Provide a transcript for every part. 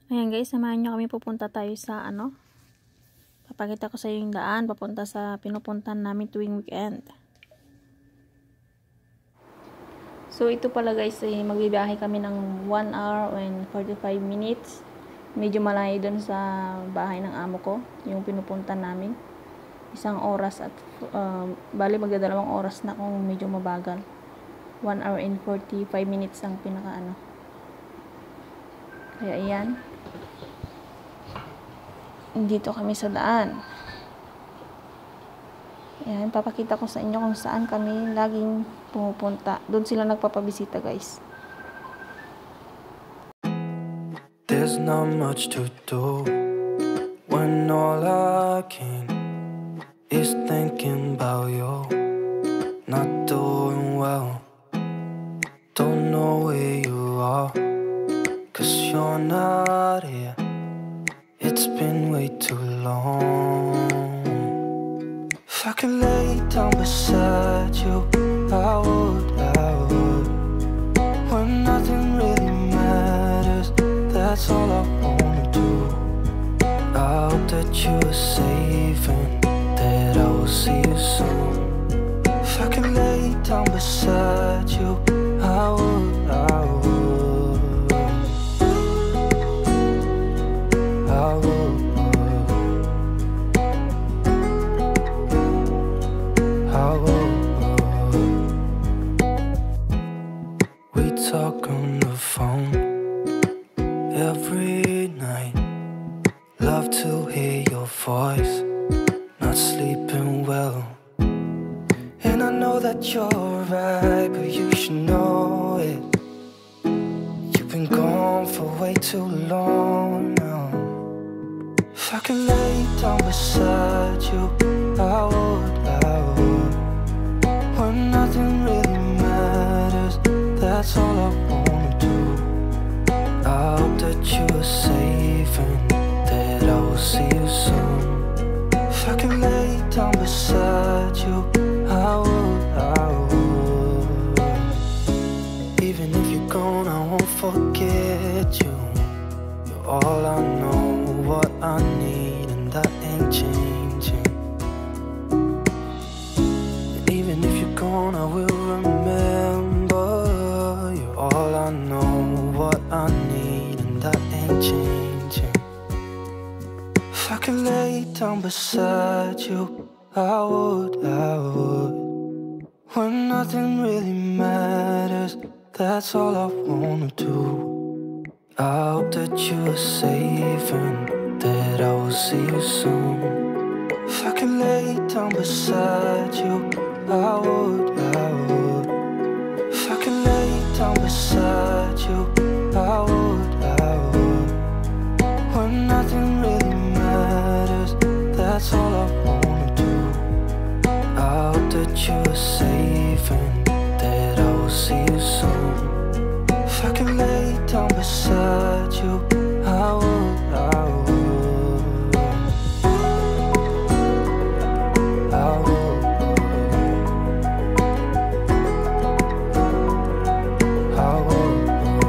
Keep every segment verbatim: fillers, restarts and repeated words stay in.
Ayan guys, samahan nyo kami, pupunta tayo sa ano. Papakita ko sa iyo yung daan papunta sa pinupuntahan namin tuwing weekend. So ito pala guys, eh, magbibiyahe kami ng one hour and forty-five minutes. Medyo malayo dun sa bahay ng amo ko, yung pinupuntahan namin. Isang oras at uh, bali magdadalawang oras na kung medyo mabagal. one hour and forty-five minutes ang pinaka ano. Kaya ayan. Dito kami sa daan. Ayan, papakita ko sa inyo kung saan kami laging pumupunta. Doon sila nagpapabisita guys. There's not much to do when all I can is thinking about you. Not doing well, don't know where you are, 'cause you're not here. It's been way too long. If I could lay down beside you, I would, I would. When nothing really matters, that's all I wanna do. I hope that you are safe and that I will see you soon. If I could lay down beside you, I would, I would. I would. I would. We talk on the phone every night. Love to hear your voice. Not sleeping well, and I know that you're right, but you should know it. You've been gone for way too long now. If I could lay down beside you, I would, I would. When nothing really matters, that's all I wanna do. I hope that you are safe and that I will see you soon. If I could lay down beside you, I would, I would. Even if you're gone, I won't forget you. You're all I know, what I need, and that ain't changing. And even if you're gone, I will remember. You're all I know, what I need, and that ain't changing. If I could lay down beside you, I would, I would. When nothing really matters, that's all I wanna do. I hope that you are safe and that I will see you soon. If I could lay down beside you, I would, I would. If I could lay down beside you, I would, I would. When nothing really matters, that's all I wanna do. I hope that you are safe and that I will see you soon. If I could lay down beside you, I would, I would. I would. I would.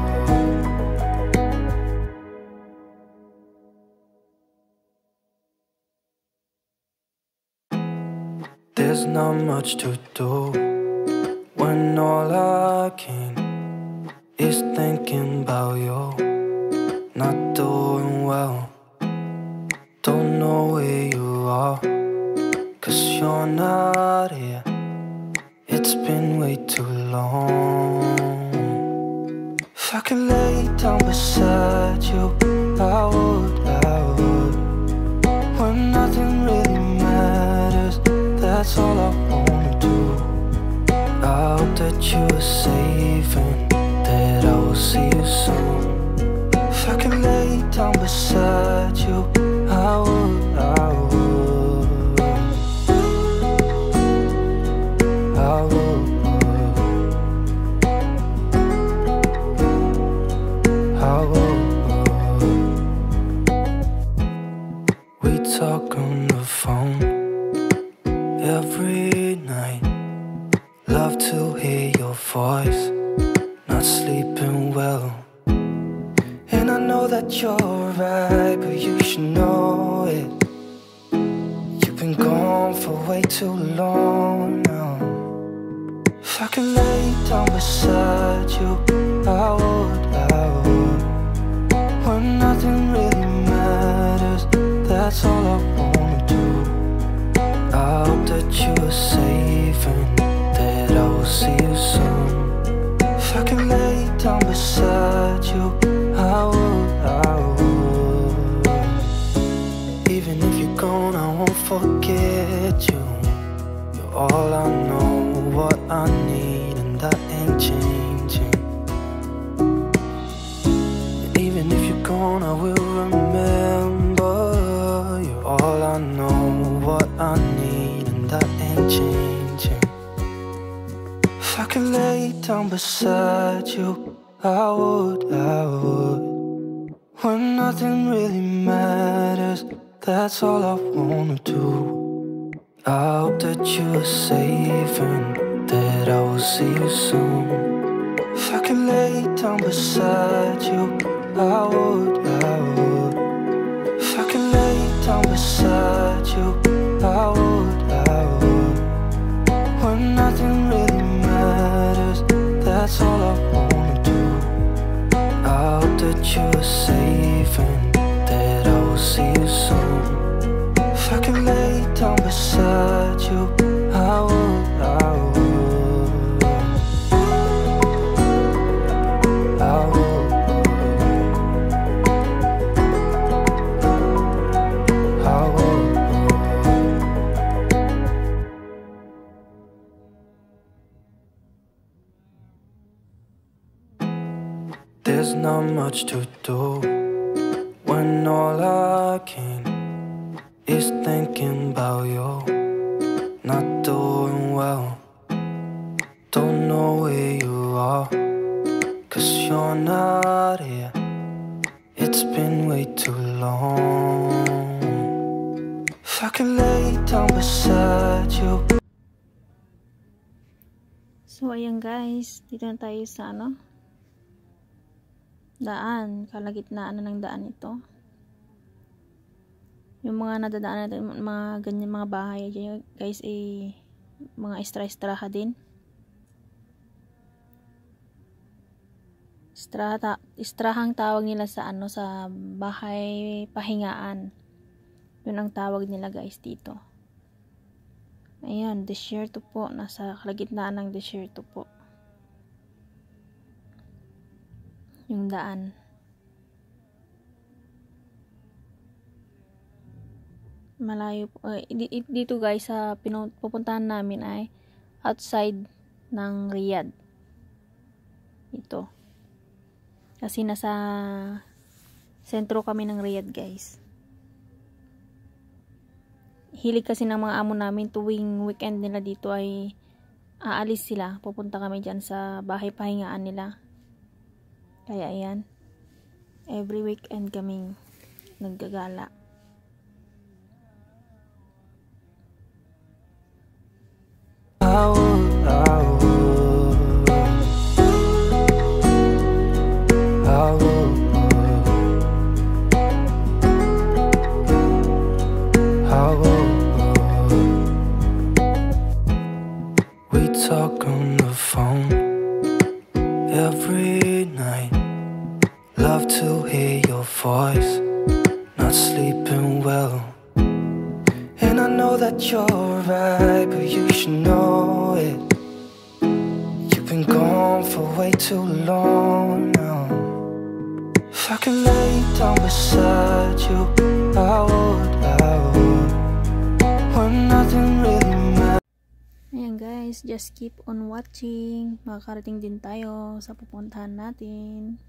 There's not much to do when all I can is thinking about you. Not doing well, don't know where you are, 'cause you're not here. It's been way too long. If I could lay down beside you, I would, I would. When nothing really matters, that's all I wanna do. I hope that you are safe and that I will see you soon. If I could lay down beside you, I would, I would. I would. I would. We talk on the phone every night. Love to hear your voice. Not sleeping well, and I know that you're right, but you should know it. You've been gone for way too long now. If I could lay down beside you, I would, I would. When nothing really matters, that's all I wanna do. I hope that you are safe and that I will see you soon. If I could lay down beside you, I would, I would. Even if you're gone, I won't forget you. You're all I know, what I need, and that ain't changing. And even if you're gone, I will remember. You're all I know, what I need, and that ain't changing. If I could lay down beside you, I would, I would. When nothing really matters, that's all I wanna do. I hope that you are safe and that I will see you soon. If I could lay down beside you, I would, I would. If I could lay down beside you, I would, I would. When nothing really matters, that's all I wanna do. I hope that you are safe and that I will see you soon. If I could lay down beside you, I would, I would. I would. I would. There's not much to do when all I can is thinking about you. Not doing well, don't know where you are, 'cause you're not here. It's been way too long. If I could lay down beside you. So ayan guys, dito na tayo sa ano, daan, kalagitnaan na ng daan ito. Yung mga nadadaan natin, mga ganyan mga bahay guys, eh, mga extra-extraha din. Strata, istrahang tawag nila sa ano, sa bahay pahingaan. Yun ang tawag nila guys dito. Ayan, desierto po, nasa kalagitnaan ng desierto po yung daan. Malayo po. Uh, dito guys, sa uh, pupuntahan namin ay outside ng Riyadh. Ito. Kasi nasa sentro kami ng Riyadh guys. Hilig kasi ng mga amo namin, tuwing weekend nila dito ay aalis sila. Pupunta kami dyan sa bahay pahingaan nila. Kaya ayan, every weekend kaming naggagala. I would, I would, I would, I would. We talk on the phone every night. Love to hear your voice. Not sleeping well. And I know that you're right, but you should know it. You've been gone for way too long now. If I could lay down beside you, I would, I would. When nothing really matters. Ayan guys, just keep on watching. Makakarating din tayo sa pupuntahan natin.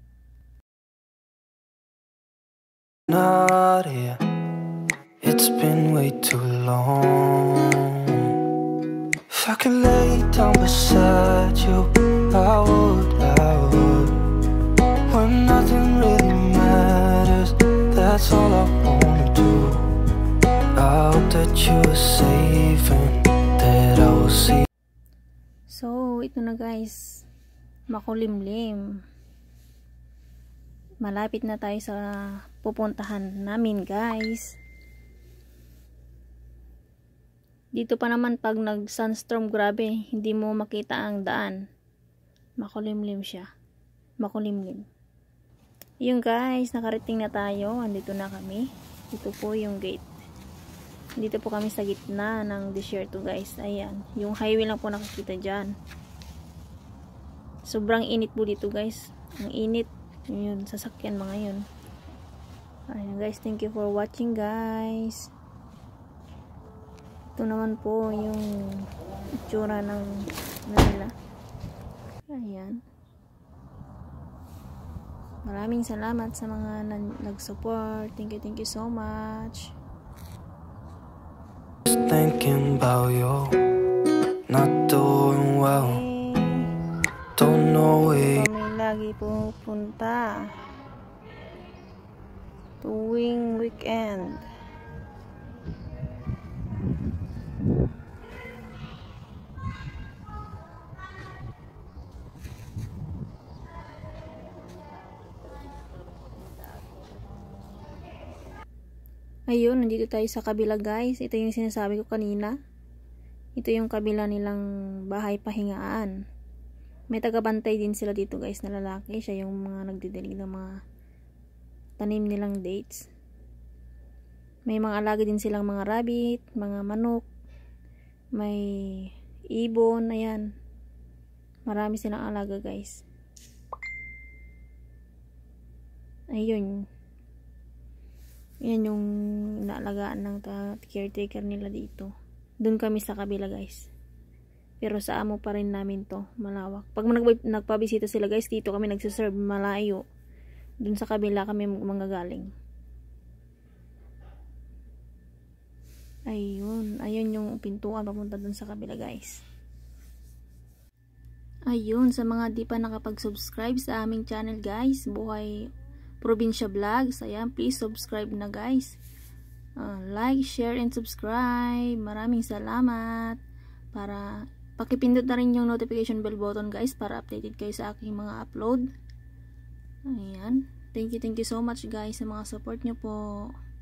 Not here. It's been way too long. If I could lay down beside you, I would, I would. When nothing really matters, that's all I wanna do. I hope that you are safe and that I will see. So, ito na guys, makulimlim. Malapit na tayo sa pupuntahan namin, guys. Dito pa naman pag nag sunstorm, grabe, hindi mo makita ang daan. Makulimlim siya. Makulimlim. Yung guys, nakarating na tayo. Andito na kami. Ito po yung gate. Dito po kami sa gitna ng desierto, guys. Ayan. Yung highway lang po nakikita dyan. Sobrang init po dito, guys. Ang init. Yun, sasakyan mga yun. Ayan guys, thank you for watching, guys. Ito naman po yung itsura ng Manila. Ayan. Maraming salamat sa mga nag-support. Thank you, thank you so much. Thinking about you, not doing well. Okay. Don't know where. Lagi pupunta tuwing weekend. Ayun, nandito tayo sa kabila, guys. Ito yung sinasabi ko kanina. Ito yung kabila nilang bahay pahingaan. May tagabantay din sila dito, guys, na lalaki. Siya yung mga nagdidilig ng mga tanim nilang dates. May mga alaga din silang mga rabbit, mga manok, may ibon, ayan. Marami silang alaga, guys. Ayun. Yan yung inaalagaan ng caretaker nila dito. Doon kami sa kabila, guys. Pero sa amo pa rin namin to, malawak. Pag nagpabisita sila, guys, dito kami nagsiserve, malayo. Dun sa kabila kami manggagaling. Ayun, ayun yung pintuan papunta dun sa kabila, guys. Ayun, sa mga di pa nakapag-subscribe sa aming channel, guys, Buhay Probinsya Vlogs, ayan, please subscribe na, guys. Uh, like, share, and subscribe. Maraming salamat. Para pakipindot na rin yung notification bell button, guys, para updated kayo sa aking mga upload. Ayan. Thank you, thank you so much, guys, sa mga support nyo po.